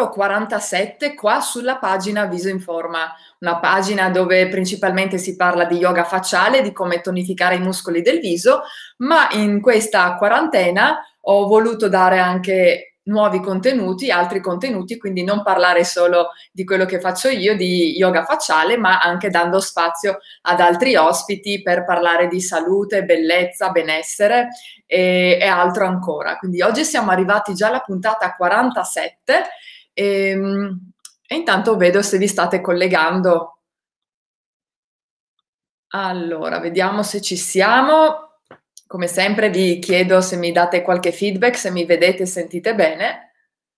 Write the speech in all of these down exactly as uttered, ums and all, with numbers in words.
quarantasette qua sulla pagina Viso in Forma, una pagina dove principalmente si parla di yoga facciale, di come tonificare i muscoli del viso, ma in questa quarantena ho voluto dare anche nuovi contenuti, altri contenuti, quindi non parlare solo di quello che faccio io, di yoga facciale, ma anche dando spazio ad altri ospiti per parlare di salute, bellezza, benessere e, e altro ancora. Quindi oggi siamo arrivati già alla puntata quarantasette e, e intanto vedo se vi state collegando. Allora, vediamo se ci siamo. Come sempre vi chiedo se mi date qualche feedback, se mi vedete e sentite bene.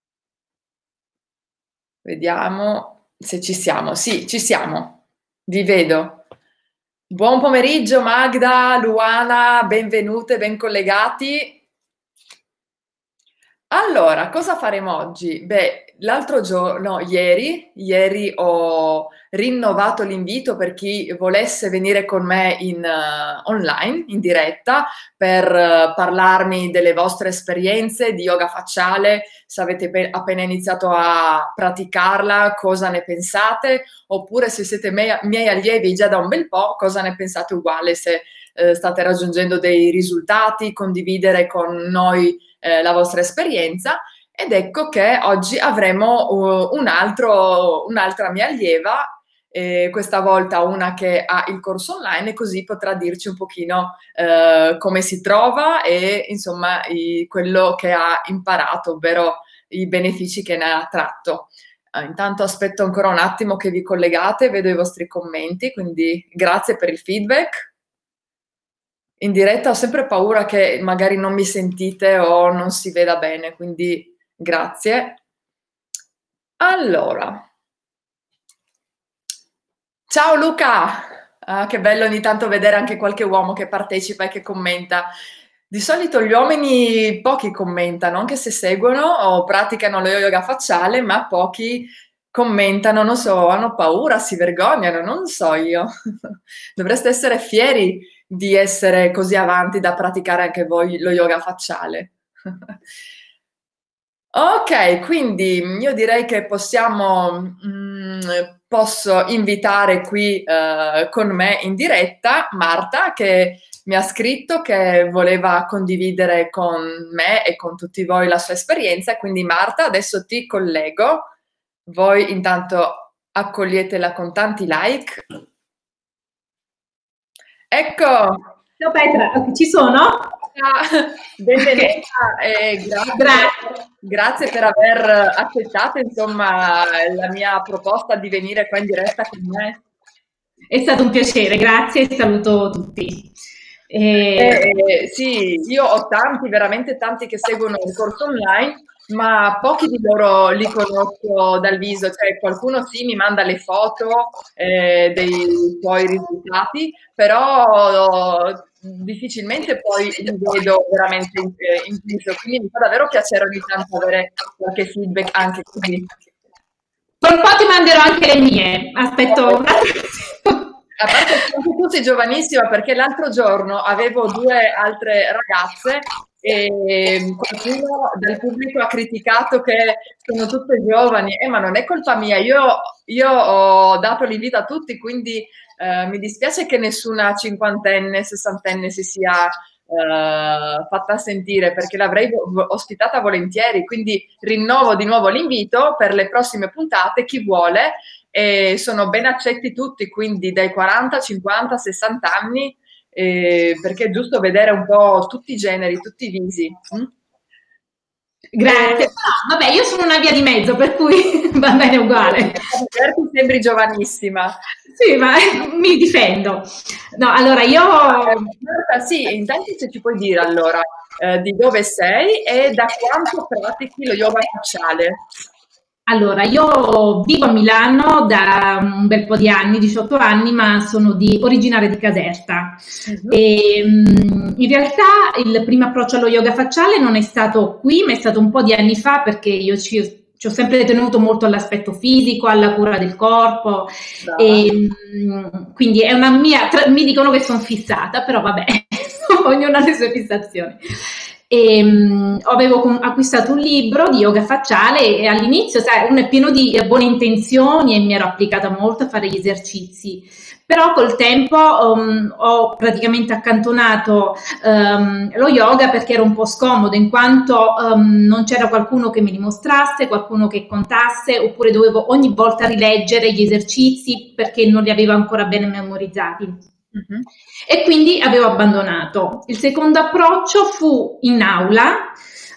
Vediamo se ci siamo. Sì, ci siamo. Vi vedo. Buon pomeriggio Magda, Luana, benvenute, ben collegati. Allora, cosa faremo oggi? Beh, l'altro giorno, no, ieri, ieri ho rinnovato l'invito per chi volesse venire con me in, uh, online, in diretta, per uh, parlarmi delle vostre esperienze di yoga facciale, se avete pe- appena iniziato a praticarla, cosa ne pensate, oppure se siete me- miei allievi già da un bel po', cosa ne pensate uguale, se uh, state raggiungendo dei risultati, condividere con noi Eh, la vostra esperienza. Ed ecco che oggi avremo uh, un altro, un'altra mia allieva, eh, questa volta una che ha il corso online, e così potrà dirci un pochino eh, come si trova e insomma i, quello che ha imparato, ovvero i benefici che ne ha tratto. Uh, intanto aspetto ancora un attimo che vi collegate, vedo i vostri commenti, quindi grazie per il feedback. In diretta ho sempre paura che magari non mi sentite o non si veda bene, quindi grazie. Allora, ciao Luca, ah, che bello ogni tanto vedere anche qualche uomo che partecipa e che commenta. Di solito gli uomini pochi commentano, anche se seguono o praticano lo yoga facciale, ma pochi commentano, non so, hanno paura, si vergognano, non so io. Dovreste essere fieri di essere così avanti da praticare anche voi lo yoga facciale. Ok, quindi io direi che possiamo, mh, posso invitare qui eh, con me in diretta Marta, che mi ha scritto che voleva condividere con me e con tutti voi la sua esperienza. Quindi Marta, adesso ti collego. Voi intanto accoglietela con tanti like. Ecco. Ciao Petra, ci sono? Benvenuta e grazie, grazie. grazie per aver accettato insomma la mia proposta di venire qua in diretta con me. È stato un piacere, grazie e saluto tutti. E... Eh, sì, io ho tanti, veramente tanti che seguono il corso online, ma pochi di loro li conosco dal viso, cioè qualcuno sì mi manda le foto eh, dei suoi risultati, però difficilmente poi li vedo veramente in, in viso, quindi mi fa davvero piacere ogni tanto avere qualche feedback anche qui. Per un po' ti manderò anche le mie, aspetto un attimo. A parte che tu sei giovanissima, perché l'altro giorno avevo due altre ragazze e qualcuno del pubblico ha criticato che sono tutte giovani, eh, ma non è colpa mia, io, io ho dato l'invito a tutti, quindi eh, mi dispiace che nessuna cinquantenne, sessantenne si sia eh, fatta sentire, perché l'avrei ospitata volentieri, quindi rinnovo di nuovo l'invito per le prossime puntate, chi vuole. E sono ben accetti tutti, quindi dai quaranta, cinquanta, sessanta anni, eh, perché è giusto vedere un po' tutti i generi, tutti i visi. Mm? Grazie. No, vabbè, io sono una via di mezzo, per cui va bene uguale. Ti sembri giovanissima. Sì, ma mi difendo. No, allora io... Eh, sì, intanto se ci puoi dire allora eh, di dove sei e da quanto pratichi lo yoga facciale. Allora, io vivo a Milano da un bel po' di anni, diciotto anni, ma sono di, originaria di Caserta. Uh-huh. E, um, in realtà il primo approccio allo yoga facciale non è stato qui, ma è stato un po' di anni fa, perché io ci, ci ho sempre tenuto molto all'aspetto fisico, alla cura del corpo. E, um, quindi è una mia, tra, mi dicono che sono fissata, però vabbè, ognuno ha le sue fissazioni. e um, avevo acquistato un libro di yoga facciale e all'inizio, sai, uno è pieno di buone intenzioni e mi ero applicata molto a fare gli esercizi. Però col tempo um, ho praticamente accantonato um, lo yoga perché era un po' scomodo, in quanto um, non c'era qualcuno che mi dimostrasse, qualcuno che contasse, oppure dovevo ogni volta rileggere gli esercizi perché non li avevo ancora bene memorizzati. Uh-huh. E quindi avevo abbandonato. Il secondo approccio fu in aula,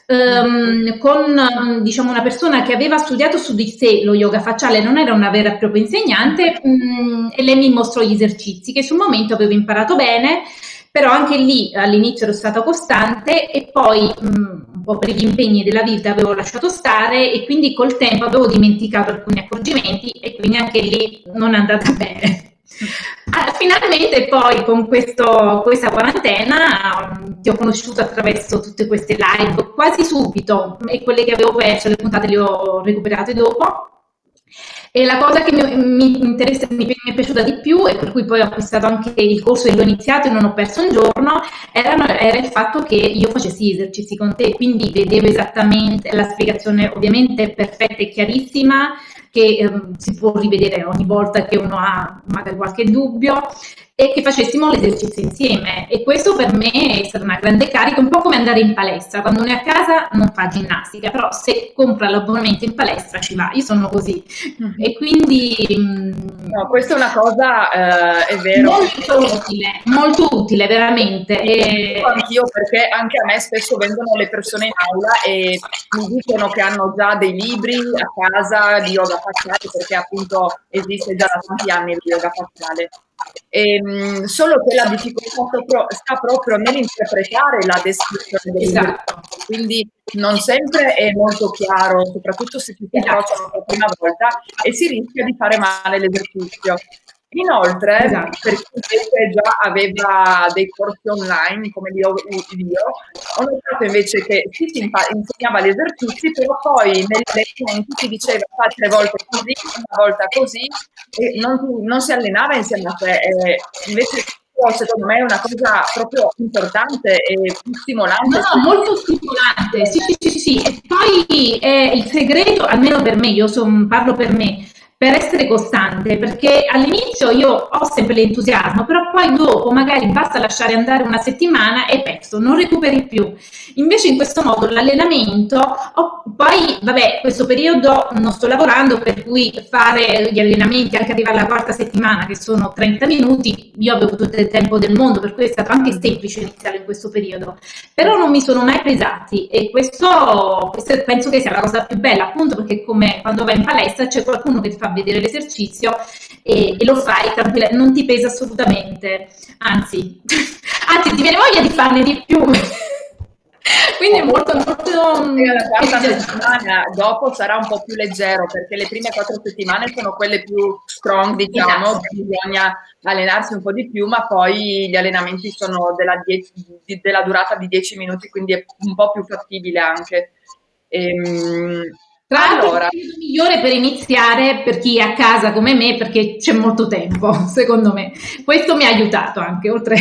Um, con diciamo una persona che aveva studiato su di sé lo yoga facciale, non era una vera e propria insegnante, um, e lei mi mostrò gli esercizi che sul momento avevo imparato bene, però anche lì all'inizio ero stata costante e poi um, un po' per gli impegni della vita avevo lasciato stare e quindi col tempo avevo dimenticato alcuni accorgimenti e quindi anche lì non è andata bene. Ah, finalmente poi con questo, questa quarantena um, ti ho conosciuto attraverso tutte queste live quasi subito e quelle che avevo perso, le puntate le ho recuperate dopo. E la cosa che mi, mi interessa, mi, mi è piaciuta di più e per cui poi ho acquistato anche il corso e l'ho iniziato e non ho perso un giorno, era, era il fatto che io facessi gli esercizi con te, quindi vedevo esattamente la spiegazione ovviamente perfetta e chiarissima, che ehm, si può rivedere ogni volta che uno ha magari qualche dubbio, e che facessimo l'esercizio insieme. E questo per me è stata una grande carica, un po' come andare in palestra. Quando uno è a casa non fa ginnastica, però se compra l'abbonamento in palestra ci va. Io sono così. Mm-hmm. E quindi... No, questa è una cosa, eh, è vero. Molto utile, molto utile, veramente. E... Anch'io, perché anche a me spesso vengono le persone in aula e mi dicono che hanno già dei libri a casa di yoga facciale, perché appunto esiste già da tanti anni il yoga facciale. E, mh, solo che la difficoltà proprio, sta proprio nell'interpretare la descrizione del esatto. Quindi non sempre è molto chiaro, soprattutto se ci si approccia per la prima volta e si rischia di fare male l'esercizio. Inoltre, esatto. per chi invece già aveva dei corsi online come li ho io, ho notato invece che si, si insegnava gli esercizi, però poi negli allenamenti si diceva fa tre volte così, una volta così, e non, non si allenava insieme a te. E invece secondo me è una cosa proprio importante e stimolante. No, no, molto stimolante, sì, sì, sì, sì. E poi è il segreto, almeno per me, io son, parlo per me, per essere costante, perché all'inizio io ho sempre l'entusiasmo, però poi dopo magari basta lasciare andare una settimana e perso, non recuperi più. Invece in questo modo l'allenamento, oh, poi vabbè, questo periodo non sto lavorando, per cui fare gli allenamenti anche arrivare alla quarta settimana, che sono trenta minuti, io avevo tutto il tempo del mondo, per cui è stato anche semplice iniziare in questo periodo, però non mi sono mai pesati e questo, questo penso che sia la cosa più bella, appunto perché come quando vai in palestra c'è qualcuno che ti fa vedere l'esercizio e, e lo fai tranquilla, non ti pesa assolutamente, anzi, anzi ti viene voglia di farne di più. Quindi è molto molto la quarta settimana dopo sarà un po' più leggero, perché le prime quattro settimane sono quelle più strong, diciamo, esatto. Bisogna allenarsi un po' di più, ma poi gli allenamenti sono della, dieci, della durata di dieci minuti, quindi è un po' più fattibile anche. Ehm, Tra l'altro allora, è il migliore per iniziare per chi è a casa come me, perché c'è molto tempo, secondo me. Questo mi ha aiutato anche, oltre...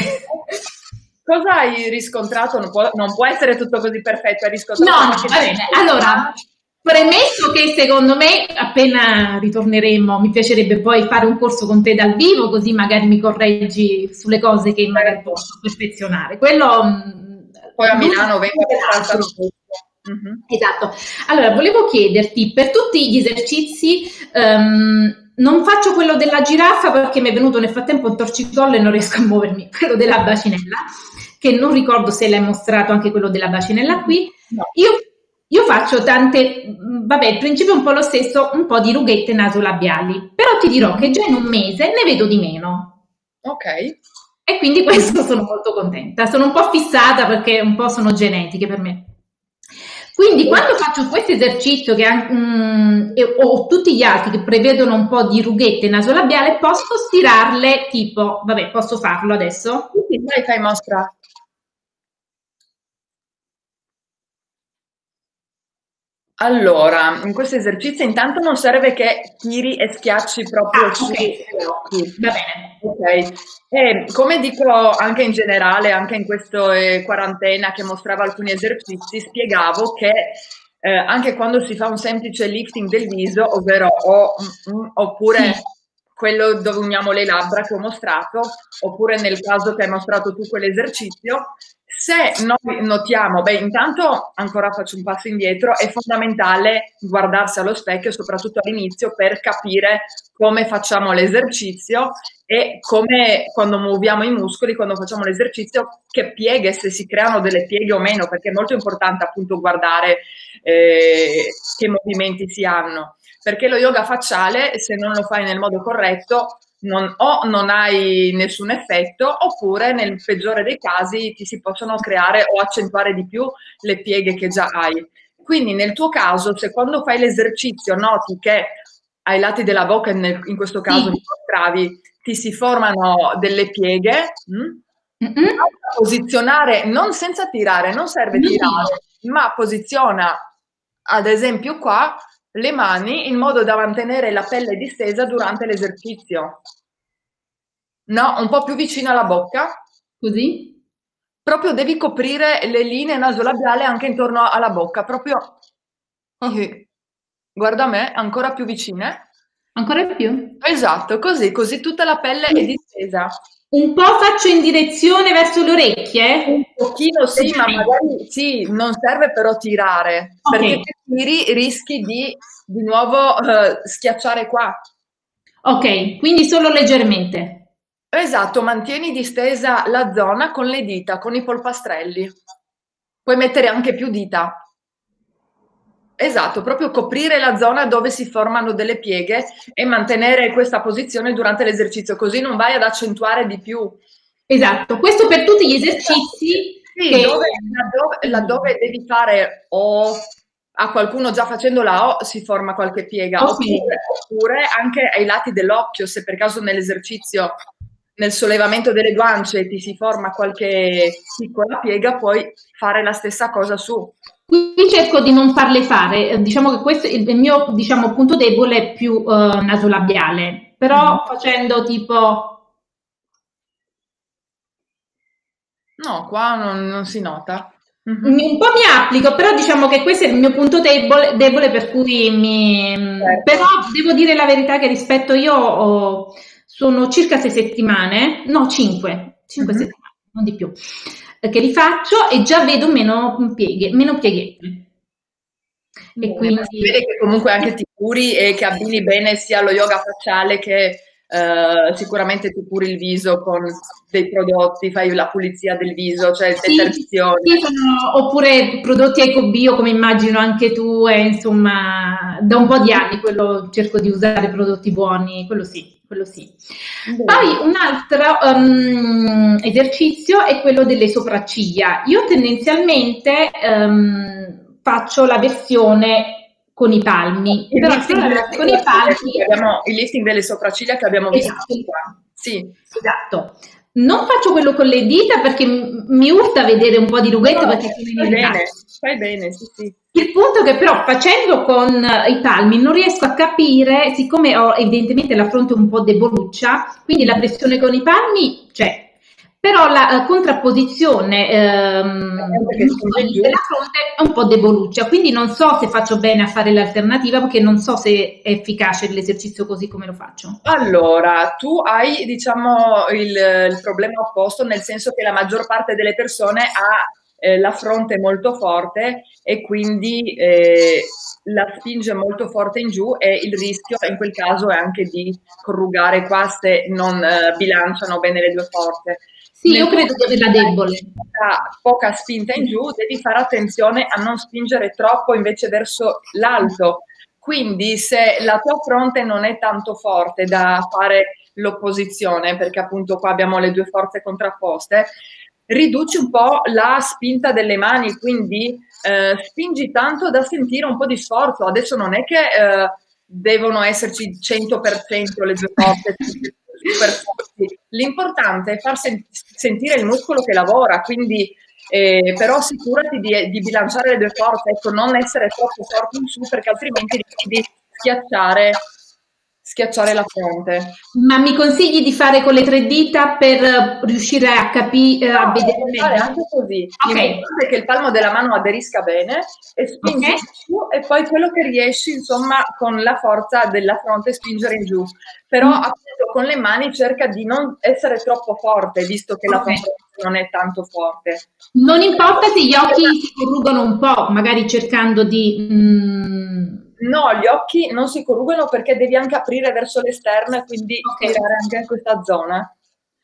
Cosa hai riscontrato? Non può, non può essere tutto così perfetto, hai riscontrato... No, no, va bene. Allora, premesso che secondo me, appena ritorneremo, mi piacerebbe poi fare un corso con te dal vivo, così magari mi correggi sulle cose che magari posso perfezionare. Quello... Poi a Milano vengo per fare tutto. Mm-hmm. Esatto. Allora, volevo chiederti, per tutti gli esercizi, um, non faccio quello della giraffa perché mi è venuto nel frattempo un torcicollo e non riesco a muovermi, quello della bacinella, che non ricordo se l'hai mostrato anche quello della bacinella qui. No. Io, io faccio tante, vabbè, il principio è un po' lo stesso, un po' di rughette nasolabiali, però ti dirò che già in un mese ne vedo di meno. Ok. E quindi questo sono molto contenta. Sono un po' fissata perché un po' sono genetiche per me. Quindi quando faccio questo esercizio che, um, e, o tutti gli altri che prevedono un po' di rughette nasolabiale, posso stirarle tipo, vabbè, posso farlo adesso? Sì, dai, fai mostra. Allora, in questo esercizio intanto non serve che tiri e schiacci proprio Ah, sugli okay. occhi. Va bene. Okay. E come dico anche in generale, anche in questo, ehm, quarantena che mostravo alcuni esercizi, spiegavo che, ehm, anche quando si fa un semplice lifting del viso, ovvero o mh, mh, oppure Sì. quello dove uniamo le labbra che ho mostrato, oppure nel caso che hai mostrato tu quell'esercizio, se noi notiamo, beh, intanto ancora faccio un passo indietro, è fondamentale guardarsi allo specchio, soprattutto all'inizio, per capire come facciamo l'esercizio e come quando muoviamo i muscoli, quando facciamo l'esercizio, che pieghe, se si creano delle pieghe o meno, perché è molto importante appunto guardare eh, che movimenti si hanno. Perché lo yoga facciale, se non lo fai nel modo corretto, non, o non hai nessun effetto, oppure nel peggiore dei casi ti si possono creare o accentuare di più le pieghe che già hai. Quindi nel tuo caso, se quando fai l'esercizio noti che ai lati della bocca, nel, in questo caso mi Sì. mostravi, ti si formano delle pieghe, mh? Mh-mh. Posizionare, non senza tirare, non serve Non tiro. tirare, ma posiziona ad esempio qua le mani in modo da mantenere la pelle distesa durante l'esercizio. No, un po' più vicino alla bocca. Così? Proprio devi coprire le linee nasolabiali anche intorno alla bocca, proprio così. Guarda me, ancora più vicine. Ancora di più? Esatto, così, così tutta la pelle è distesa. Un po' faccio in direzione verso le Un orecchie? pochino sì, ma Leggermente. magari sì, non serve però tirare, perché Okay. se tiri rischi di di nuovo eh, schiacciare qua. Okay, quindi solo leggermente. Esatto, mantieni distesa la zona con le dita, con i polpastrelli. Puoi mettere anche più dita. Esatto, proprio coprire la zona dove si formano delle pieghe e mantenere questa posizione durante l'esercizio, così non vai ad accentuare di più. Esatto, questo per tutti gli esercizi Sì, che dove, laddove, laddove devi fare o a qualcuno già facendo la O si forma qualche piega, okay. oppure, oppure anche ai lati dell'occhio, se per caso nell'esercizio, nel sollevamento delle guance ti si forma qualche piccola piega, puoi fare la stessa cosa su. Qui cerco di non farle fare, eh, diciamo che questo il, il mio diciamo, punto debole è più eh, nasolabiale, Mhm. però facendo tipo No, qua non, non si nota. un Mhm. po' mi applico, però diciamo che questo è il mio punto debole, debole per cui mi... Però Certo. devo dire la verità che rispetto io ho, sono circa sei settimane, no cinque, cinque Mhm. settimane, non di più, eh, che li faccio e già vedo meno pieghe, meno pieghette. E Bene, ma si quindi vede che comunque anche ti curi e che abbini bene sia lo yoga facciale che eh, sicuramente ti curi il viso con dei prodotti, fai la pulizia del viso, cioè sì, detersione. sì, sono, oppure prodotti ecobio come immagino anche tu, e insomma da un po' di anni quello cerco di usare prodotti buoni, quello sì, quello sì. Bene. Poi un altro um, esercizio è quello delle sopracciglia. Io tendenzialmente um, faccio la versione con i palmi, Il però lifting delle con i sopracciglia che palmi, abbiamo, il lifting delle sopracciglia che abbiamo visto esatto, qua. Sì. esatto. Non faccio quello con le dita perché m- mi urta vedere un po' di No, rughette no, perché sono fai bene, inevitabili. fai bene, sì, sì. Il punto è che però facendo con eh, i palmi non riesco a capire, siccome ho evidentemente la fronte un po' deboluccia, quindi la pressione con i palmi c'è, però la eh, contrapposizione La ehm, gente dei che spinge muscoli giù. della fronte è un po' deboluccia, quindi non so se faccio bene a fare l'alternativa perché non so se è efficace l'esercizio così come lo faccio. Allora, tu hai, diciamo, il, il problema opposto, nel senso che la maggior parte delle persone ha eh, la fronte molto forte e quindi eh, la spinge molto forte in giù e il rischio in quel caso è anche di corrugare qua se non eh, bilanciano bene le due forze. Sì, Nel io tuo credo di caso, averla se hai debole. poca, poca spinta in giù, devi fare attenzione a non spingere troppo invece verso l'alto. Quindi se la tua fronte non è tanto forte da fare l'opposizione, perché appunto qua abbiamo le due forze contrapposte, riduci un po' la spinta delle mani, quindi eh, spingi tanto da sentire un po' di sforzo. Adesso non è che eh, devono esserci cento per cento le due forze super forti. L'importante è far sen- sentire il muscolo che lavora, quindi eh, però assicurati di, di bilanciare le due forze, ecco, non essere troppo forte in su perché altrimenti rischi di schiacciare, schiacciare la fronte. Ma mi consigli di fare con le tre dita per riuscire a capire, No, a vedere puoi fare meglio? anche così. Ok, L'importante è che il palmo della mano aderisca bene e ok, spingi in su e poi quello che riesci, insomma, con la forza della fronte spingere in giù. Però mm, appunto con le mani cerca di non essere troppo forte, visto che la tua ok. fronte non è tanto forte. Non importa se gli occhi si corrugano un po', magari cercando di... mm, No, gli occhi non si corrugano perché devi anche aprire verso l'esterno e quindi ok, stirare anche in questa zona.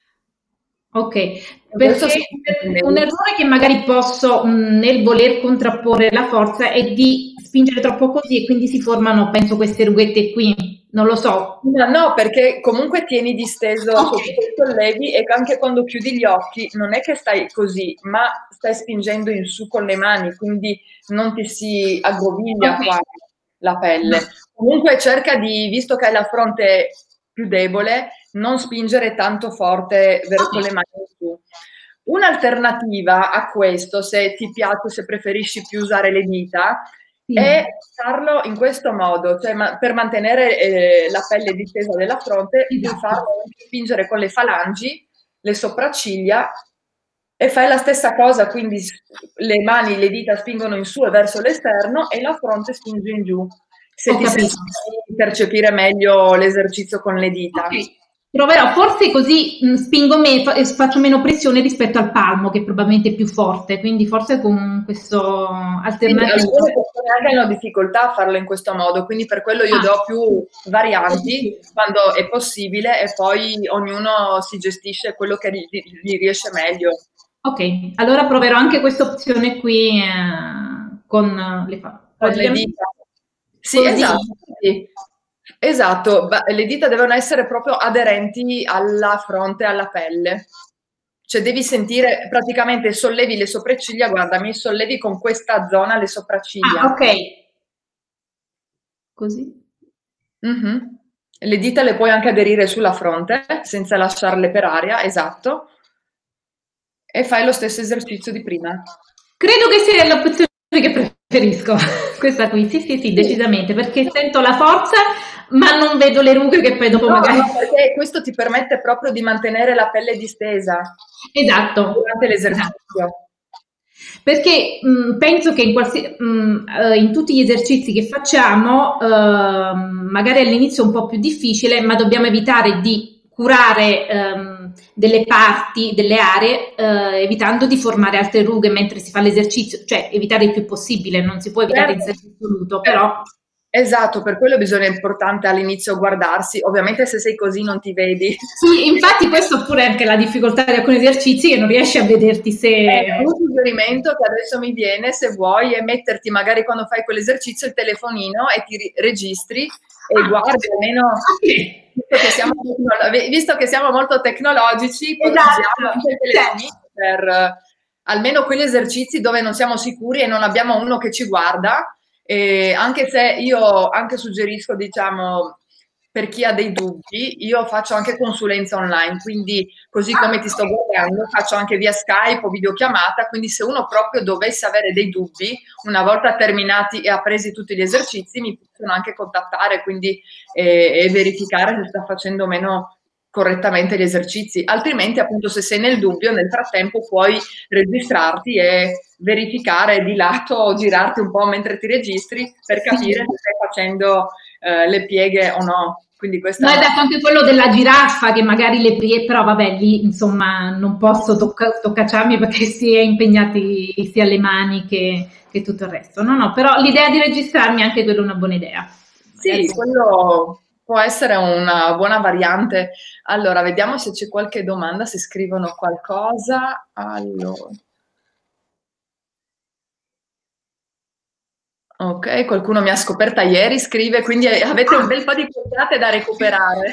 ok, E questo perché si un intende. errore che magari posso, mh, nel voler contrapporre la forza è di spingere troppo così e quindi si formano, penso, queste rughette qui, non lo so. No, no, perché comunque tieni disteso Ok, sotto i sollevi e anche quando chiudi gli occhi non è che stai così, ma stai spingendo in su con le mani, quindi non ti si aggroviglia ok. qua la pelle. Comunque cerca di, visto che hai la fronte più debole, non spingere tanto forte ver- con le mani in su. Un'alternativa a questo, se ti piace, se preferisci più usare le dita, Sì, è farlo in questo modo, cioè ma- per mantenere eh, la pelle distesa della fronte, puoi esatto. farlo anche spingere con le falangi, le sopracciglia e fai la stessa cosa, quindi s- le mani, le dita spingono in su e verso l'esterno e la fronte spinge in giù, se Ho ti senti capito. di percepire meglio l'esercizio con le dita. Ok, proverò, forse così mh, spingo me fa- e faccio meno pressione rispetto al palmo, che probabilmente è più forte, quindi forse con questo Sì, alternativo. alcune persone anche hanno difficoltà a farlo in questo modo, quindi per quello io Ah, do più ho varianti capito. quando è possibile e poi ognuno si gestisce quello che gli, gli riesce meglio. Ok, allora proverò anche questa opzione qui eh, con le fa- Con le praticamente dita. Sì, così. esatto. Sì. Esatto, ba- le dita devono essere proprio aderenti alla fronte, alla pelle. Cioè devi sentire, praticamente sollevi le sopracciglia, guarda, mi sollevi con questa zona le Ah, sopracciglia. ok, così. Mhm. Le dita le puoi anche aderire sulla fronte senza lasciarle per aria, esatto, e fai lo stesso esercizio di prima. Credo che sia l'opzione che preferisco, questa qui, sì, sì, sì, Sì. decisamente, perché sento la forza, ma non vedo le rughe che poi dopo No, magari... no, perché questo ti permette proprio di mantenere la pelle distesa Esatto, durante esatto. l'esercizio. Perché mh, penso che in, qualsi- mh, eh, in tutti gli esercizi che facciamo, ehm, magari all'inizio è un po' più difficile, ma dobbiamo evitare di curare ehm, delle parti, delle aree, eh, evitando di formare altre rughe mentre si fa l'esercizio, cioè evitare il più possibile, non si può evitare in Certo. senso assoluto, Eh, però Esatto, per quello bisogna importante all'inizio guardarsi. Ovviamente se sei così non ti vedi. sì, infatti questo pure è anche la difficoltà di alcuni esercizi che non riesci a vederti Eh, se... un suggerimento che adesso mi viene, se vuoi, è metterti magari quando fai quell'esercizio il telefonino e ti ri- registri e Ah, guardi almeno, ok. visto che siamo, tecnolo- visto che siamo molto tecnologici, poi Esatto, usiamo anche il certo. telefonino per eh, almeno quegli esercizi dove non siamo sicuri e non abbiamo uno che ci guarda. E anche se io anche suggerisco, diciamo, per chi ha dei dubbi, io faccio anche consulenza online, quindi così come ti sto guardando, faccio anche via Skype o videochiamata, quindi se uno proprio dovesse avere dei dubbi, una volta terminati e appresi tutti gli esercizi, mi possono anche contattare, quindi e, e verificare se sta facendo o meno correttamente gli esercizi. Altrimenti, appunto, se sei nel dubbio, nel frattempo puoi registrarti e verificare di lato o girarti un po' mentre ti registri per Sì. capire se stai facendo eh, le pieghe o no. Quindi questa No, è hai una... detto anche quello della giraffa, che magari le prie, però vabbè, lì insomma non posso tocca, toccacciarmi perché si è impegnati sia le mani che, che tutto il resto. No, no, però l'idea di registrarmi è anche quella una buona idea. Magari... Sì, quello può essere una buona variante. Allora, vediamo se c'è qualche domanda, se scrivono qualcosa. Allora. Ok, qualcuno mi ha scoperta ieri, scrive, quindi avete un bel po' di puntate da recuperare.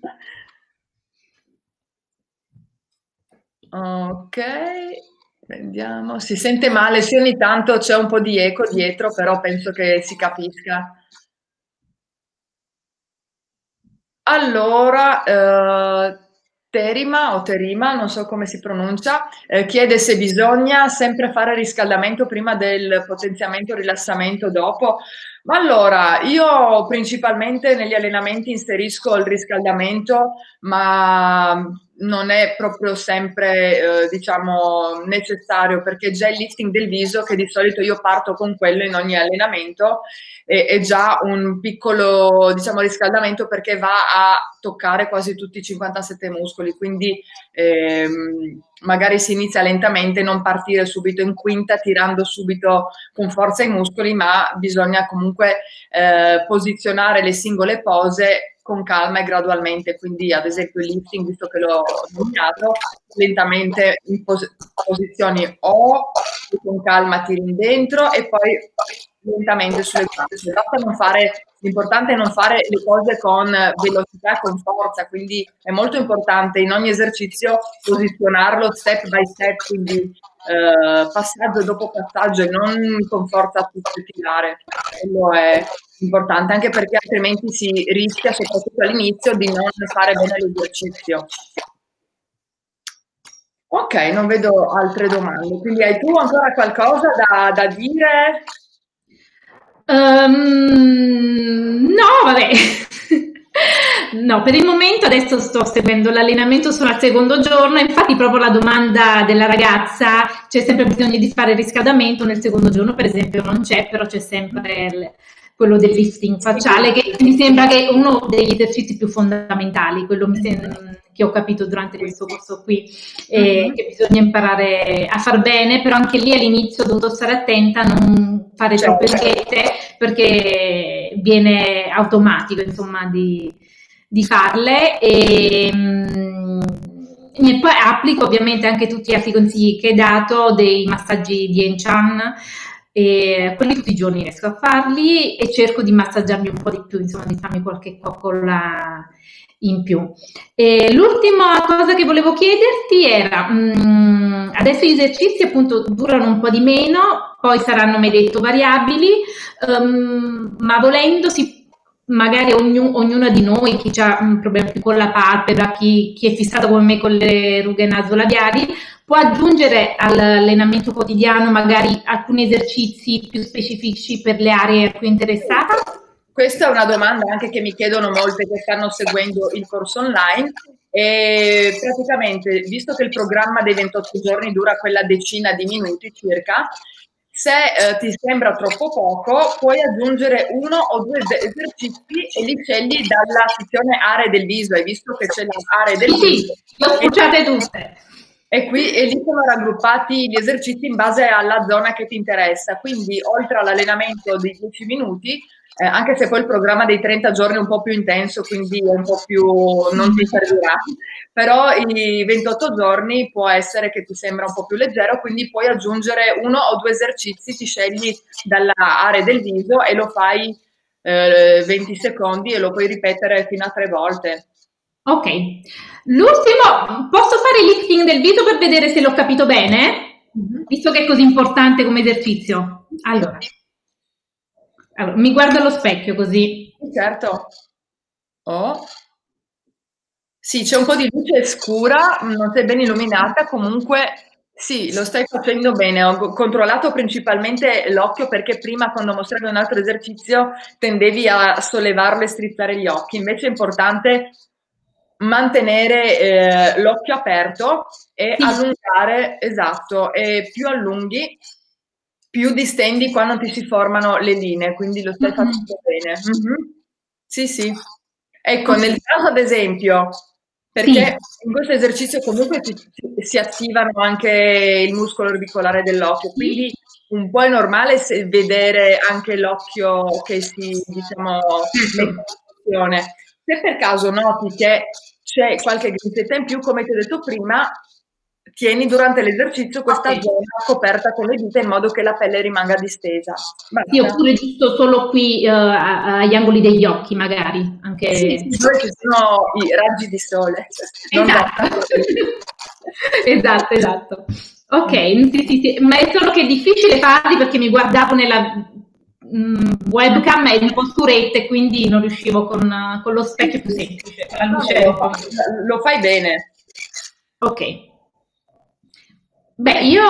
Ok, vediamo. Si sente male, sì, ogni tanto c'è un po' di eco dietro, però penso che si capisca. Allora, eh, Terima o Terima, non so come si pronuncia, eh, chiede se bisogna sempre fare riscaldamento prima del potenziamento, rilassamento dopo. Ma allora, io principalmente negli allenamenti inserisco il riscaldamento, ma non è proprio sempre, eh, diciamo, necessario, perché già il lifting del viso, che di solito io parto con quello in ogni allenamento, è, è già un piccolo, diciamo, riscaldamento, perché va a toccare quasi tutti i cinquantasette muscoli, quindi ehm, magari si inizia lentamente, non partire subito in quinta tirando subito con forza i muscoli, ma bisogna comunque eh, posizionare le singole pose con calma e gradualmente. Quindi ad esempio il lifting, visto che l'ho nominato, lentamente in pos posizioni O, con calma tiri in dentro e poi lentamente sulle gambe. Basta non fare, l'importante è non fare le cose con velocità e con forza, quindi è molto importante in ogni esercizio posizionarlo step by step, quindi eh, passaggio dopo passaggio e non con forza a tutto tirare. Quello è importante, anche perché altrimenti si rischia, soprattutto all'inizio, di non fare bene l'esercizio. Ok, non vedo altre domande, quindi hai tu ancora qualcosa da, da dire? Um, no, vabbè. No, per il momento adesso sto seguendo l'allenamento, sono al secondo giorno, infatti proprio la domanda della ragazza, c'è sempre bisogno di fare il riscaldamento, nel secondo giorno per esempio non c'è, però c'è sempre il, quello del lifting facciale, che mi sembra che è uno degli esercizi più fondamentali, quello mi sembra, che ho capito durante questo corso qui, eh, che bisogna imparare a far bene, però anche lì all'inizio ho dovuto stare attenta a non fare troppe scelte, perché viene automatico, insomma, di, di farle. E, mm, e poi applico ovviamente anche tutti gli altri consigli che hai dato, dei massaggi di Enchan, e quelli tutti i giorni riesco a farli e cerco di massaggiarmi un po' di più, insomma, di farmi qualche coccola in più. E l'ultima cosa che volevo chiederti era, mh, adesso gli esercizi appunto durano un po' di meno, poi saranno, mi hai detto, variabili, um, ma volendo si magari ognu, ognuna di noi, chi ha un problema più con la palpebra, chi, chi è fissato come me con le rughe nasolabiali, può aggiungere all'allenamento quotidiano magari alcuni esercizi più specifici per le aree a cui è interessata? Questa è una domanda anche che mi chiedono molte che stanno seguendo il corso online, e praticamente, visto che il programma dei ventotto giorni dura quella decina di minuti circa, se eh, ti sembra troppo poco, puoi aggiungere uno o due esercizi e li scegli dalla sezione aree del viso. Hai visto che c'è l'area del sì, viso? Sì, le ho spuciate tutte. E qui e lì sono raggruppati gli esercizi in base alla zona che ti interessa. Quindi, oltre all'allenamento dei dieci minuti, eh, anche se poi il programma dei trenta giorni è un po' più intenso, quindi è un po' più, non ti servirà, però i ventotto giorni può essere che ti sembra un po' più leggero, quindi puoi aggiungere uno o due esercizi, ti scegli dalla area del viso e lo fai eh, venti secondi e lo puoi ripetere fino a tre volte. Ok, l'ultimo, posso fare il lifting del viso per vedere se l'ho capito bene? Mm-hmm. Visto che è così importante come esercizio. Allora. Allora, mi guardo allo specchio così. Certo. Oh. Sì, c'è un po' di luce scura, non sei ben illuminata, comunque sì, lo stai facendo bene. Ho controllato principalmente l'occhio, perché prima, quando mostravi un altro esercizio, tendevi a sollevarlo e strizzare gli occhi. Invece è importante mantenere eh, l'occhio aperto e sì. allungare, esatto, e più allunghi, più distendi quando ti si formano le linee, quindi lo stai facendo mm-hmm. bene. Mm-hmm. Sì, sì. Ecco, nel caso ad esempio, perché sì. in questo esercizio comunque si, si attivano anche il muscolo orbicolare dell'occhio, quindi un po' è normale se vedere anche l'occhio che si, diciamo, mette in azione. Se per caso noti che c'è qualche grisetta in più, come ti ho detto prima, tieni durante l'esercizio questa okay. zona coperta con le dita in modo che la pelle rimanga distesa. Basta. Sì, oppure giusto solo qui uh, agli angoli degli occhi, magari. Anche... Sì, sì, dove ci sono i raggi di sole. Esatto, esatto, esatto. Ok, sì, sì, sì. Ma è solo che è difficile farli perché mi guardavo nella mh, webcam, è un po' scuretta e quindi non riuscivo con, con lo specchio più semplice. La luce no, lo, lo fai bene. Ok. Beh, io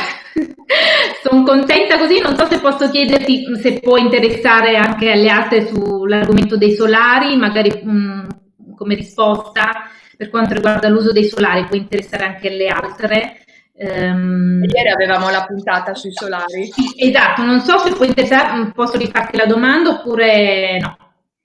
sono contenta così, non so se posso chiederti se può interessare anche alle altre sull'argomento dei solari, magari mh, come risposta per quanto riguarda l'uso dei solari, può interessare anche alle altre. Um, Ieri avevamo la puntata sui solari. Esatto, non so se può interessare, posso rifarti la domanda oppure no.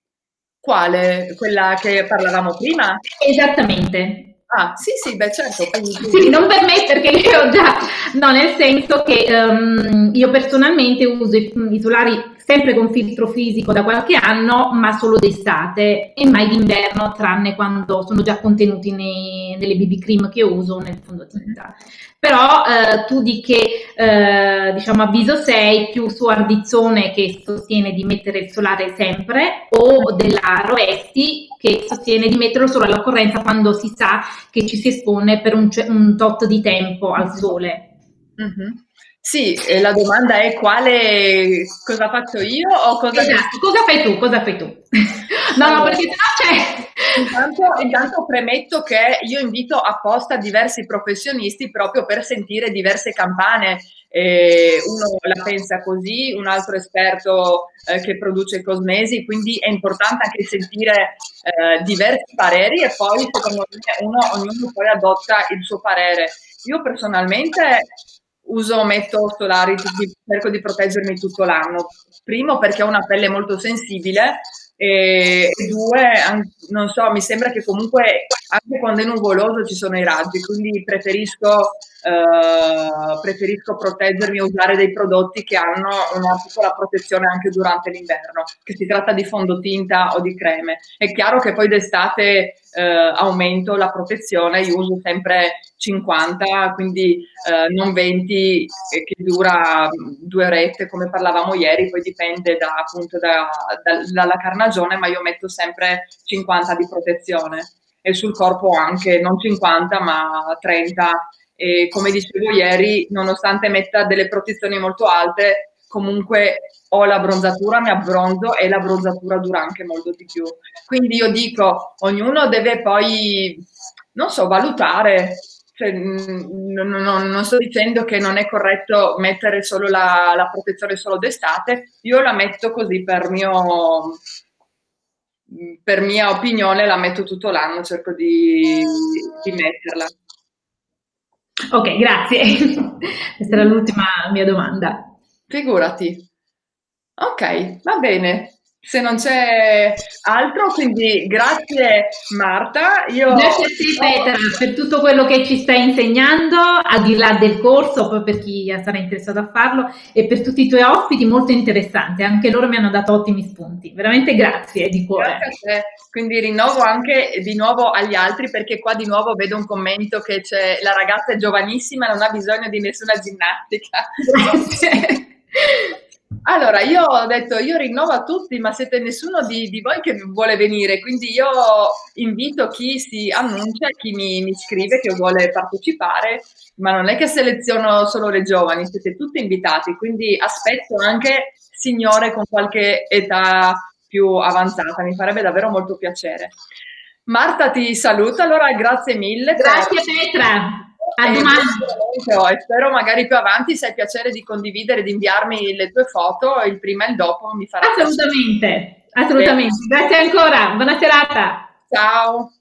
Quale? Quella che parlavamo prima? Esattamente. Ah, sì, sì, beh, certo. Sì, non per me perché io ho già, no, nel senso che um, io personalmente uso i, i solari sempre con filtro fisico da qualche anno, ma solo d'estate e mai d'inverno, tranne quando sono già contenuti nei, nelle B B cream che uso nel fondotinta. Però eh, tu di che eh, diciamo avviso sei? Più su Ardizzone che sostiene di mettere il solare sempre o della Rovesti che sostiene di metterlo solo all'occorrenza quando si sa che ci si espone per un, un tot di tempo al sole? Mm-hmm. Sì, eh, la domanda è quale, cosa faccio io o cosa... Esatto, cosa fai tu? Cosa fai tu? No, allora, no, perché sennò c'è... Intanto, intanto premetto che io invito apposta diversi professionisti proprio per sentire diverse campane. Eh, uno la pensa così, un altro esperto eh, che produce cosmesi, quindi è importante anche sentire eh, diversi pareri e poi secondo me uno, ognuno poi adotta il suo parere. Io personalmente uso, metto solari, cerco di proteggermi tutto l'anno. Primo perché ho una pelle molto sensibile e, e due, non so, mi sembra che comunque anche quando è nuvoloso ci sono i raggi, quindi preferisco, eh, preferisco proteggermi e usare dei prodotti che hanno una piccola protezione anche durante l'inverno, che si tratta di fondotinta o di creme. È chiaro che poi d'estate eh, aumento la protezione, io uso sempre cinquanta, quindi eh, non venti, eh, che dura due orette come parlavamo ieri, poi dipende da, appunto da, da, dalla carnagione, ma io metto sempre cinquanta di protezione e sul corpo anche non cinquanta ma trenta, e come dicevo ieri, nonostante metta delle protezioni molto alte, comunque ho la bronzatura, mi abbronzo e la bronzatura dura anche molto di più. Quindi io dico, ognuno deve poi, non so, valutare. Cioè, non, non, non sto dicendo che non è corretto mettere solo la, la protezione solo d'estate, io la metto così per mio, per mia opinione, la metto tutto l'anno, cerco di, di metterla. Ok, grazie. Questa era l'ultima mia domanda. Figurati. Ok, va bene. Se non c'è altro, quindi grazie Marta. Io... Grazie a te Petra per tutto quello che ci stai insegnando, al di là del corso, poi per chi sarà interessato a farlo, e per tutti i tuoi ospiti, molto interessante. Anche loro mi hanno dato ottimi spunti. Veramente grazie di cuore. Grazie a te. Quindi rinnovo anche di nuovo agli altri, perché qua di nuovo vedo un commento che c'è la ragazza è giovanissima, non ha bisogno di nessuna ginnastica. Grazie. Allora, io ho detto, io rinnovo a tutti, ma siete nessuno di, di voi che vuole venire, quindi io invito chi si annuncia, chi mi, mi scrive che vuole partecipare, ma non è che seleziono solo le giovani, siete tutti invitati, quindi aspetto anche signore con qualche età più avanzata, mi farebbe davvero molto piacere. Marta ti saluto, allora grazie mille. Grazie per... Petra. A domani. E spero magari più avanti, se hai piacere di condividere, di inviarmi le tue foto, il prima e il dopo mi farà assolutamente, piacere. assolutamente. Grazie ancora, buona serata. Ciao.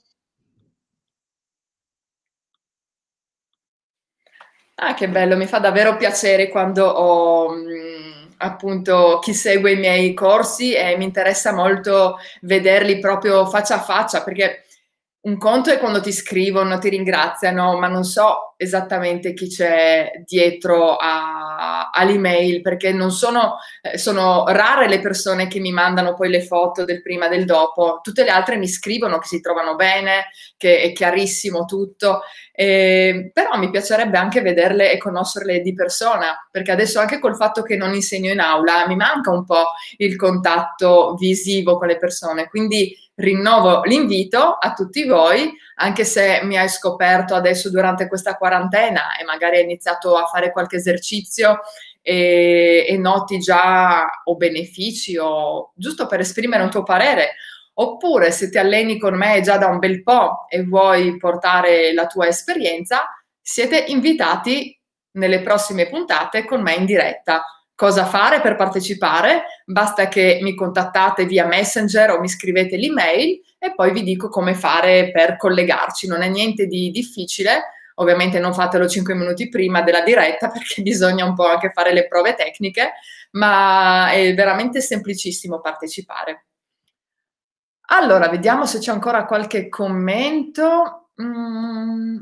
Ah, che bello, mi fa davvero piacere quando ho mh, appunto chi segue i miei corsi e mi interessa molto vederli proprio faccia a faccia, perché un conto è quando ti scrivono, ti ringraziano, ma non so esattamente chi c'è dietro all'email, perché non sono, eh, sono rare le persone che mi mandano poi le foto del prima e del dopo, tutte le altre mi scrivono che si trovano bene, che è chiarissimo tutto, eh, però mi piacerebbe anche vederle e conoscerle di persona, perché adesso anche col fatto che non insegno in aula mi manca un po' il contatto visivo con le persone, quindi rinnovo l'invito a tutti voi, anche se mi hai scoperto adesso durante questa quarantena e magari hai iniziato a fare qualche esercizio e, e noti già o benefici o giusto per esprimere un tuo parere Oppure se ti alleni con me già da un bel po' e vuoi portare la tua esperienza, siete invitati nelle prossime puntate con me in diretta. Cosa fare per partecipare? Basta che mi contattate via Messenger o mi scrivete l'email e poi vi dico come fare per collegarci. Non è niente di difficile, ovviamente non fatelo cinque minuti prima della diretta perché bisogna un po' anche fare le prove tecniche, ma è veramente semplicissimo partecipare. Allora, vediamo se c'è ancora qualche commento. Mm.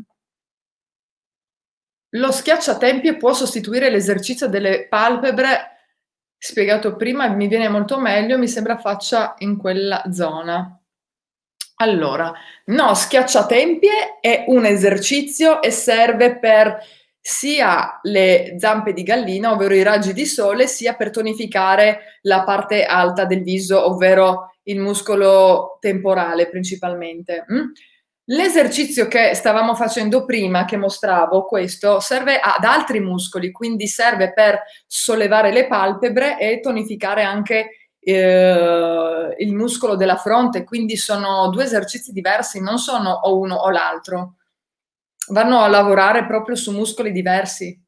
Lo schiacciatempie può sostituire l'esercizio delle palpebre spiegato prima, mi viene molto meglio, mi sembra faccia in quella zona. Allora, no, schiacciatempie è un esercizio e serve per sia le zampe di gallina, ovvero i raggi di sole, sia per tonificare la parte alta del viso, ovvero il muscolo temporale principalmente. Mm? L'esercizio che stavamo facendo prima, che mostravo, questo, serve ad altri muscoli, quindi serve per sollevare le palpebre e tonificare anche eh, il muscolo della fronte, quindi sono due esercizi diversi, non sono o uno o l'altro. Vanno a lavorare proprio su muscoli diversi.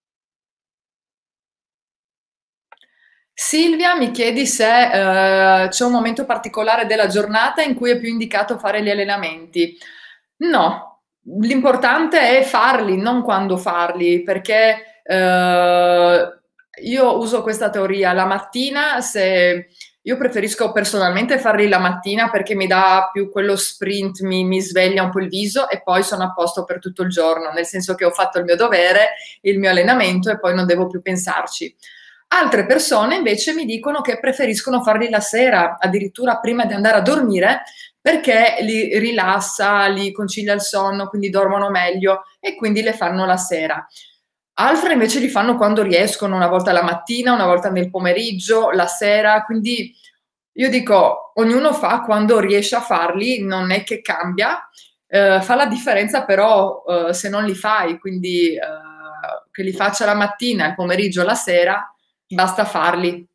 Silvia, mi chiedi se eh, c'è un momento particolare della giornata in cui è più indicato fare gli allenamenti. No, l'importante è farli, non quando farli, perché eh, io uso questa teoria. La mattina, se io preferisco personalmente farli la mattina perché mi dà più quello sprint, mi, mi sveglia un po' il viso e poi sono a posto per tutto il giorno, nel senso che ho fatto il mio dovere, il mio allenamento e poi non devo più pensarci. Altre persone invece mi dicono che preferiscono farli la sera, addirittura prima di andare a dormire, perché li rilassa, li concilia il sonno, quindi dormono meglio e quindi le fanno la sera. Altre invece li fanno quando riescono, una volta la mattina, una volta nel pomeriggio, la sera, quindi io dico, ognuno fa quando riesce a farli, non è che cambia, eh, fa la differenza però eh, se non li fai, quindi eh, che li faccia la mattina, il pomeriggio, la sera, basta farli.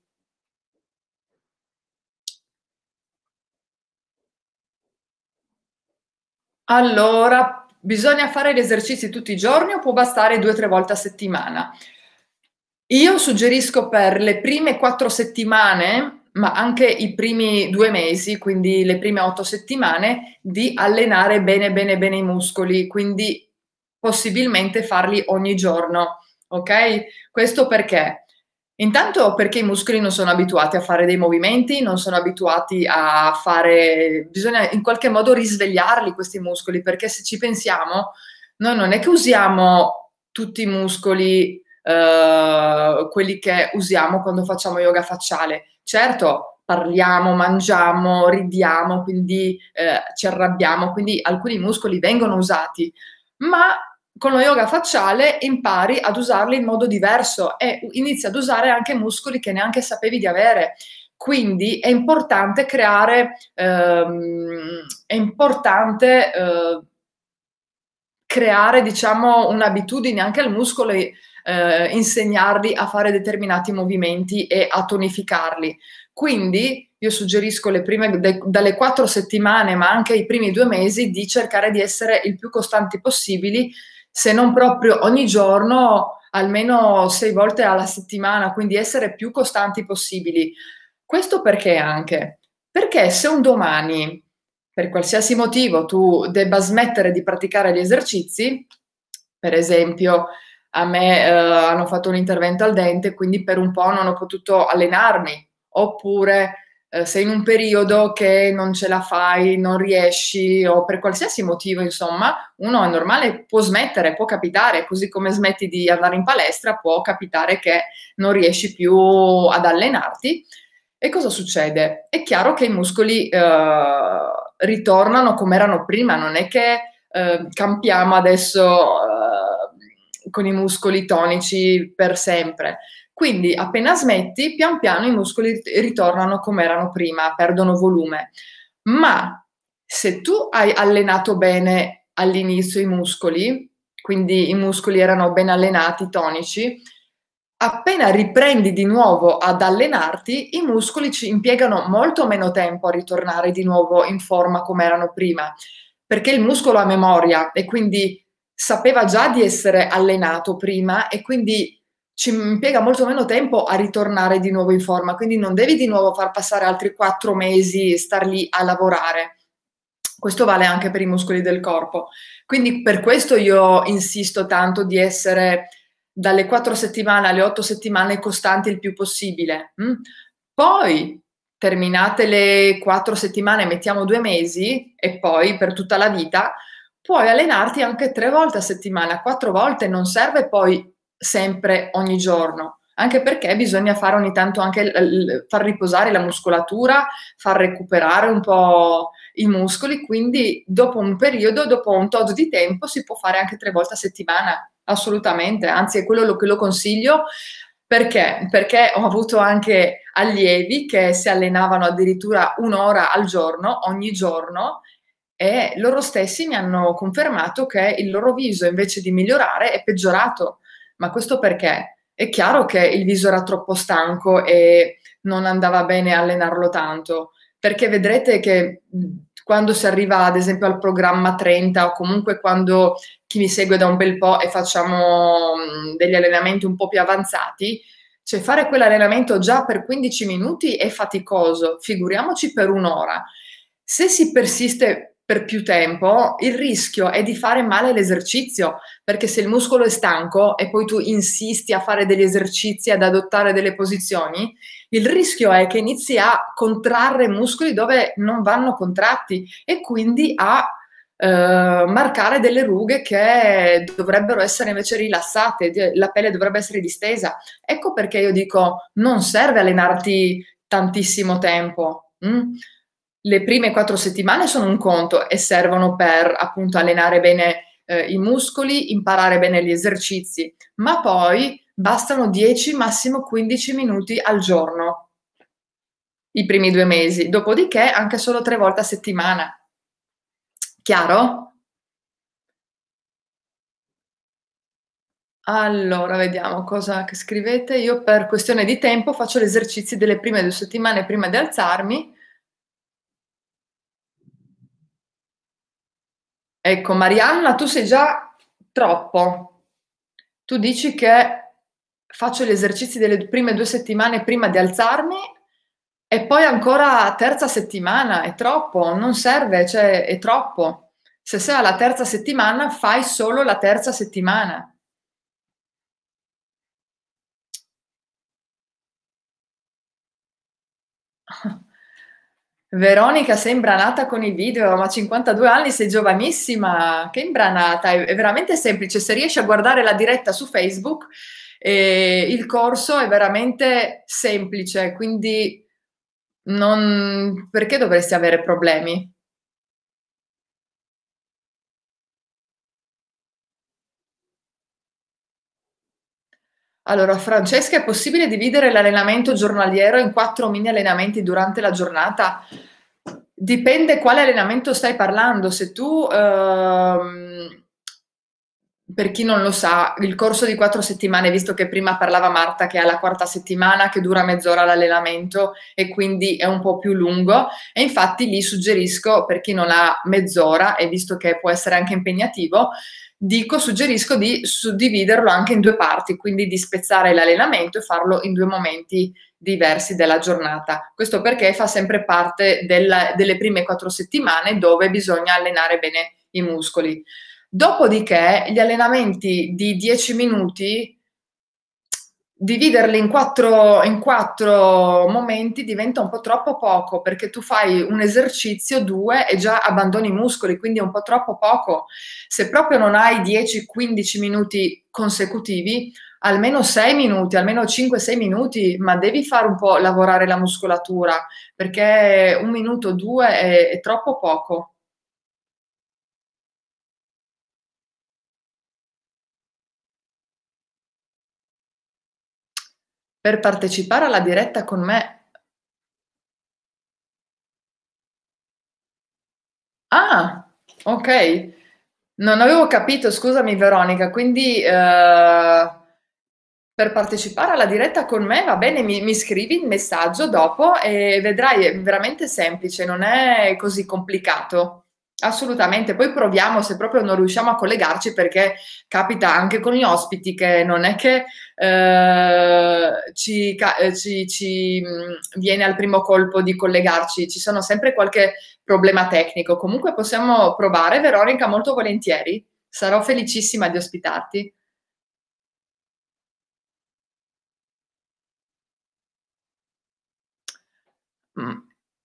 Allora, bisogna fare gli esercizi tutti i giorni o può bastare due o tre volte a settimana? Io suggerisco per le prime quattro settimane, ma anche i primi due mesi, quindi le prime otto settimane, di allenare bene bene bene i muscoli, quindi possibilmente farli ogni giorno, ok? Questo perché? Intanto perché i muscoli non sono abituati a fare dei movimenti, non sono abituati a fare, bisogna in qualche modo risvegliarli questi muscoli, perché se ci pensiamo, noi non è che usiamo tutti i muscoli, eh, quelli che usiamo quando facciamo yoga facciale. Certo, parliamo, mangiamo, ridiamo, quindi eh, ci arrabbiamo, quindi alcuni muscoli vengono usati, ma con lo yoga facciale impari ad usarli in modo diverso e inizi ad usare anche muscoli che neanche sapevi di avere. Quindi è importante creare, ehm, è importante eh, creare, diciamo, un'abitudine anche al muscolo e eh, insegnargli a fare determinati movimenti e a tonificarli. Quindi io suggerisco le prime, de, dalle quattro settimane, ma anche i primi due mesi, di cercare di essere il più costanti possibili, se non proprio ogni giorno, almeno sei volte alla settimana, quindi essere più costanti possibili. Questo perché anche? Perché se un domani, per qualsiasi motivo, tu debba smettere di praticare gli esercizi, per esempio, a me eh, hanno fatto un intervento al dente, quindi per un po' non ho potuto allenarmi, oppure eh, sei in un periodo che non ce la fai, non riesci, o per qualsiasi motivo, insomma, uno è normale, può smettere, può capitare, così come smetti di andare in palestra, può capitare che non riesci più ad allenarti. E cosa succede? È chiaro che i muscoli eh, ritornano come erano prima, non è che eh, campiamo adesso eh, con i muscoli tonici per sempre. Quindi appena smetti, pian piano i muscoli ritornano come erano prima, perdono volume. Ma se tu hai allenato bene all'inizio i muscoli, quindi i muscoli erano ben allenati, tonici, appena riprendi di nuovo ad allenarti, i muscoli ci impiegano molto meno tempo a ritornare di nuovo in forma come erano prima, perché il muscolo ha memoria e quindi sapeva già di essere allenato prima e quindi ci impiega molto meno tempo a ritornare di nuovo in forma, quindi non devi di nuovo far passare altri quattro mesi e star lì a lavorare. Questo vale anche per i muscoli del corpo. Quindi per questo io insisto tanto di essere dalle quattro settimane alle otto settimane costanti il più possibile. Mm? Poi, terminate le quattro settimane, mettiamo due mesi e poi per tutta la vita, puoi allenarti anche tre volte a settimana, quattro volte, non serve poi sempre ogni giorno, anche perché bisogna fare ogni tanto anche far riposare la muscolatura, far recuperare un po' i muscoli, quindi dopo un periodo, dopo un tot di tempo si può fare anche tre volte a settimana, assolutamente, anzi è quello che lo consiglio. Perché? Perché ho avuto anche allievi che si allenavano addirittura un'ora al giorno, ogni giorno, e loro stessi mi hanno confermato che il loro viso invece di migliorare è peggiorato. Ma questo perché? È chiaro che il viso era troppo stanco e non andava bene allenarlo tanto, perché vedrete che quando si arriva ad esempio al programma trenta o comunque quando chi mi segue da un bel po' e facciamo degli allenamenti un po' più avanzati, cioè fare quell'allenamento già per quindici minuti è faticoso, figuriamoci per un'ora. Se si persiste per più tempo, il rischio è di fare male l'esercizio, perché se il muscolo è stanco e poi tu insisti a fare degli esercizi, ad adottare delle posizioni, il rischio è che inizi a contrarre muscoli dove non vanno contratti e quindi a eh, marcare delle rughe che dovrebbero essere invece rilassate, la pelle dovrebbe essere distesa. Ecco perché io dico non serve allenarti tantissimo tempo. Mm? Le prime quattro settimane sono un conto e servono per appunto allenare bene eh, i muscoli, imparare bene gli esercizi, ma poi bastano dieci, massimo quindici minuti al giorno, i primi due mesi, dopodiché anche solo tre volte a settimana. Chiaro? Allora, vediamo cosa che scrivete. Io per questione di tempo faccio gli esercizi delle prime due settimane prima di alzarmi. Ecco, Marianna, tu sei già troppo. Tu dici che faccio gli esercizi delle prime due settimane prima di alzarmi e poi ancora terza settimana, è troppo, non serve, cioè è troppo. Se sei alla terza settimana, fai solo la terza settimana. Veronica, sei imbranata con i video, ma cinquantadue anni, sei giovanissima, che imbranata, è, è veramente semplice, se riesci a guardare la diretta su Facebook, eh, il corso è veramente semplice, quindi non, perché dovresti avere problemi? Allora, Francesca, è possibile dividere l'allenamento giornaliero in quattro mini allenamenti durante la giornata? Dipende quale allenamento stai parlando. Se tu, ehm, per chi non lo sa, il corso di quattro settimane, visto che prima parlava Marta che è alla quarta settimana, che dura mezz'ora l'allenamento e quindi è un po' più lungo, e infatti lì suggerisco, per chi non ha mezz'ora, e visto che può essere anche impegnativo, dico, suggerisco di suddividerlo anche in due parti, quindi di spezzare l'allenamento e farlo in due momenti diversi della giornata. Questo perché fa sempre parte della, delle prime quattro settimane dove bisogna allenare bene i muscoli. Dopodiché gli allenamenti di dieci minuti, dividerli in quattro, in quattro momenti diventa un po' troppo poco, perché tu fai un esercizio, due e già abbandoni i muscoli, quindi è un po' troppo poco. Se proprio non hai dieci quindici minuti consecutivi, almeno sei minuti, almeno cinque sei minuti, ma devi fare un po' lavorare la muscolatura, perché un minuto, due è, è troppo poco. Per partecipare alla diretta con me. Ah, ok. Non avevo capito, scusami Veronica, quindi eh, per partecipare alla diretta con me, va bene, mi, mi scrivi il messaggio dopo e vedrai, è veramente semplice, non è così complicato. Assolutamente, poi proviamo se proprio non riusciamo a collegarci, perché capita anche con gli ospiti che non è che eh, ci, ca- eh, ci- ci, mh, viene al primo colpo di collegarci, ci sono sempre qualche problema tecnico. Comunque possiamo provare, Veronica, molto volentieri. Sarò felicissima di ospitarti. Mm.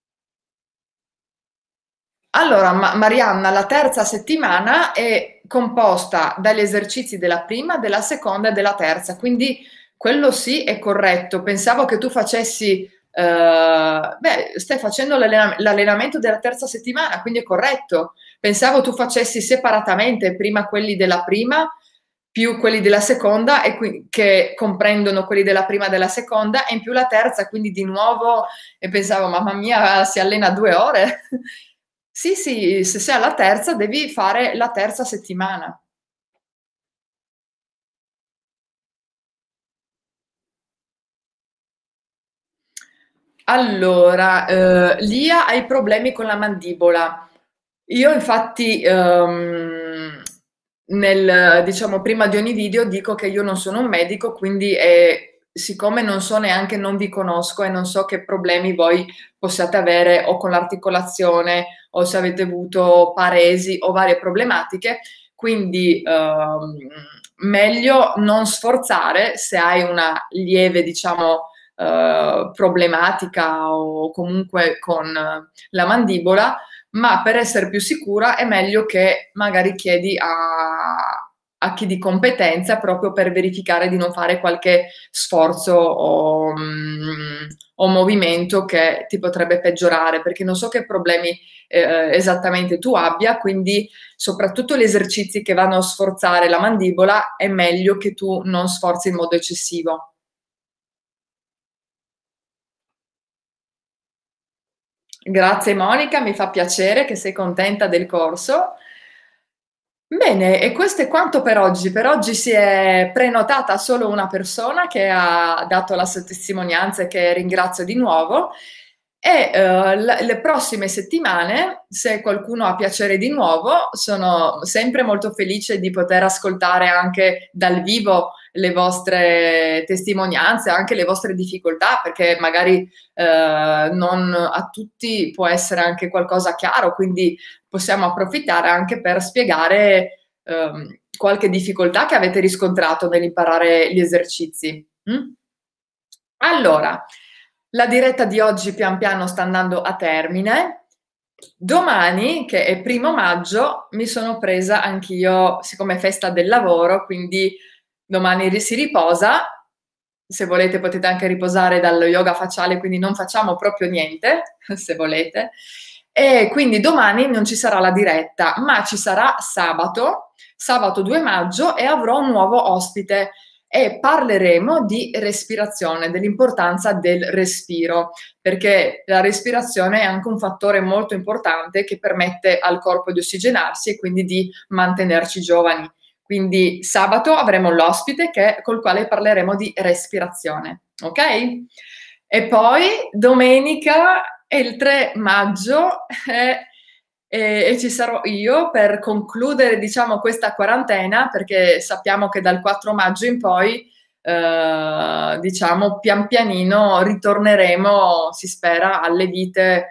Allora, Ma- Marianna, la terza settimana è composta dagli esercizi della prima, della seconda e della terza, quindi quello sì è corretto. Pensavo che tu facessi, eh, beh, stai facendo l'allena- l'allenamento della terza settimana, quindi è corretto. Pensavo tu facessi separatamente prima quelli della prima più quelli della seconda, e qui- che comprendono quelli della prima e della seconda, e in più la terza, quindi di nuovo, e pensavo, mamma mia, si allena due ore. Sì, sì, se sei alla terza devi fare la terza settimana. Allora, eh, Lia ha i problemi con la mandibola. Io infatti, ehm, nel, diciamo, prima di ogni video dico che io non sono un medico, quindi eh, siccome non so neanche, non vi conosco e non so che problemi voi possiate avere o con l'articolazione o se avete avuto paresi o varie problematiche, quindi ehm, meglio non sforzare se hai una lieve, diciamo, eh, problematica o comunque con eh, la mandibola, ma per essere più sicura è meglio che magari chiedi a, a chi di competenza, proprio per verificare di non fare qualche sforzo o, mm, o movimento che ti potrebbe peggiorare, perché non so che problemi eh, esattamente tu abbia, quindi soprattutto gli esercizi che vanno a sforzare la mandibola è meglio che tu non sforzi in modo eccessivo. Grazie Monica, mi fa piacere che sei contenta del corso. Bene, e questo è quanto per oggi. Per oggi si è prenotata solo una persona che ha dato la sua testimonianza e che ringrazio di nuovo. E eh, la- le prossime settimane, se qualcuno ha piacere di nuovo, sono sempre molto felice di poter ascoltare anche dal vivo le vostre testimonianze, anche le vostre difficoltà, perché magari eh, non a tutti può essere anche qualcosa chiaro, quindi possiamo approfittare anche per spiegare ehm, qualche difficoltà che avete riscontrato nell'imparare gli esercizi. Mm? Allora, la diretta di oggi pian piano sta andando a termine. Domani, che è primo maggio, mi sono presa anch'io, siccome è festa del lavoro, quindi domani ri- si riposa. Se volete potete anche riposare dallo yoga facciale, quindi non facciamo proprio niente, se volete. E quindi domani non ci sarà la diretta, ma ci sarà sabato, sabato due maggio, e avrò un nuovo ospite e parleremo di respirazione, dell'importanza del respiro, perché la respirazione è anche un fattore molto importante che permette al corpo di ossigenarsi e quindi di mantenerci giovani. Quindi sabato avremo l'ospite che, col quale parleremo di respirazione, ok? E poi domenica è il tre maggio e, e- e ci sarò io per concludere, diciamo, questa quarantena, perché sappiamo che dal quattro maggio in poi, eh, diciamo, pian pianino ritorneremo, si spera, alle vite,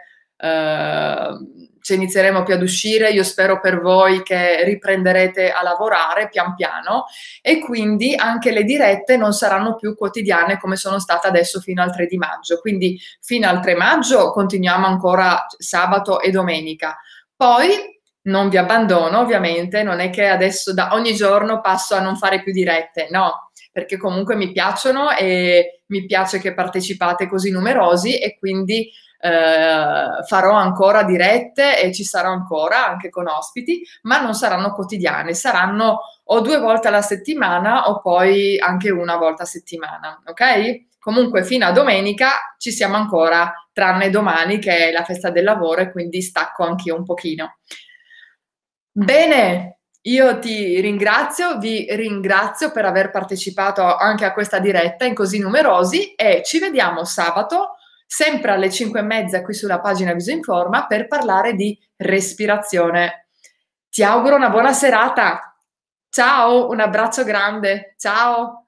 eh, ci inizieremo più ad uscire. Io spero per voi che riprenderete a lavorare pian piano, e quindi anche le dirette non saranno più quotidiane come sono state adesso fino al tre di maggio. Quindi fino al tre maggio continuiamo ancora sabato e domenica. Poi non vi abbandono, ovviamente, non è che adesso da ogni giorno passo a non fare più dirette, no, perché comunque mi piacciono e mi piace che partecipate così numerosi, e quindi eh, farò ancora dirette e ci sarò ancora anche con ospiti, ma non saranno quotidiane, saranno o due volte alla settimana o poi anche una volta a settimana, ok? Comunque fino a domenica ci siamo ancora, tranne domani che è la festa del lavoro, e quindi stacco anch'io un pochino. Bene, Io ti ringrazio, vi ringrazio per aver partecipato anche a questa diretta in così numerosi e ci vediamo sabato, sempre alle cinque e mezza qui sulla pagina Viso Informa per parlare di respirazione. Ti auguro una buona serata. Ciao, un abbraccio grande. Ciao.